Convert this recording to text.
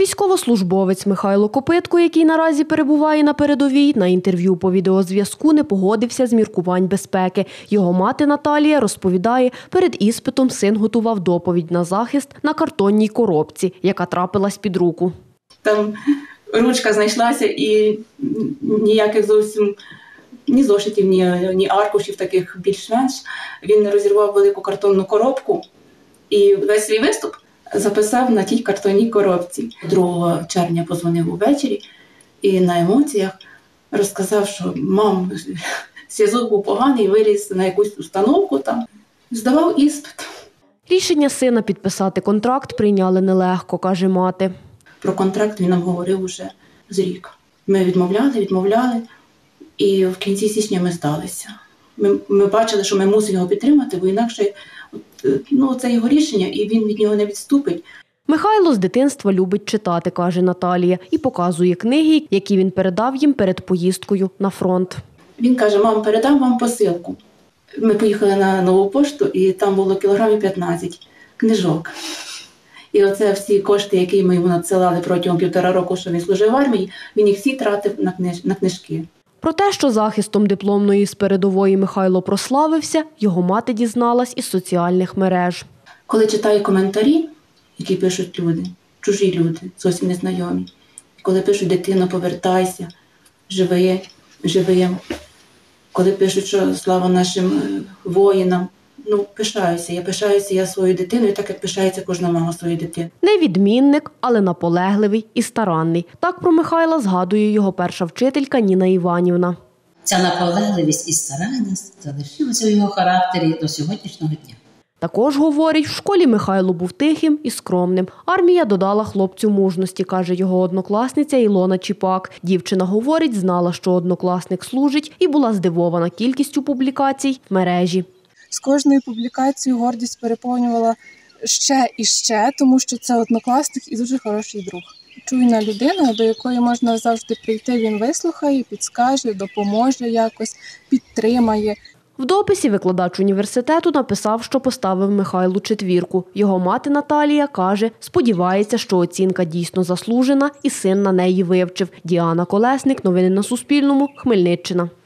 Військовослужбовець Михайло Копитко, який наразі перебуває на передовій, на інтерв'ю по відеозв'язку не погодився з міркувань безпеки. Його мати Наталія розповідає, перед іспитом син готував доповідь на захист на картонній коробці, яка трапилась під руку. Там ручка знайшлася і ніяких зовсім ні зошитів, ні аркушів таких більш-менш. Він розірвав велику картонну коробку і весь свій виступ записав на тій картонній коробці. 2 червня подзвонив увечері і на емоціях розказав, що мам, зв'язок був поганий, виліз на якусь установку там, здавав іспит. Рішення сина підписати контракт прийняли нелегко, каже мати. Про контракт він нам говорив уже з рік. Ми відмовляли, і в кінці січня ми здалися. Ми бачили, що ми мусимо його підтримати, бо інакше це його рішення, і він від нього не відступить. Михайло з дитинства любить читати, каже Наталія, і показує книги, які він передав їм перед поїздкою на фронт. Він каже: мам, передам вам посилку. Ми поїхали на Нову пошту, і там було кілограмів 15 книжок. І оце всі кошти, які ми йому надсилали протягом 1,5 року, що він служив в армії, він їх всі тратив на книжки. Про те, що захистом дипломної з передової Михайло прославився, його мати дізналась із соціальних мереж. Коли читаю коментарі, які пишуть люди, чужі люди, зовсім незнайомі, і коли пишуть: дитино, повертайся, живи, коли пишуть, що слава нашим воїнам, пишаюся я своєю дитиною, так як пишається кожна мама своєю дитиною. Невідмінник, але наполегливий і старанний. Так про Михайла згадує його перша вчителька Ніна Іванівна. Ця наполегливість і старанність залишилася в його характері до сьогоднішнього дня. Також, говорить, в школі Михайло був тихим і скромним. Армія додала хлопцю мужності, каже його однокласниця Ілона Чіпак. Дівчина, говорить, знала, що однокласник служить, і була здивована кількістю публікацій в мережі. З кожною публікацією гордість переповнювала ще і ще, тому що це однокласник і дуже хороший друг. Чуйна людина, до якої можна завжди прийти, він вислухає, підскаже, допоможе якось, підтримає. В дописі викладач університету написав, що поставив Михайлу 4. Його мати Наталія каже, сподівається, що оцінка дійсно заслужена і син на неї вивчив. Діана Колесник. Новини на Суспільному. Хмельниччина.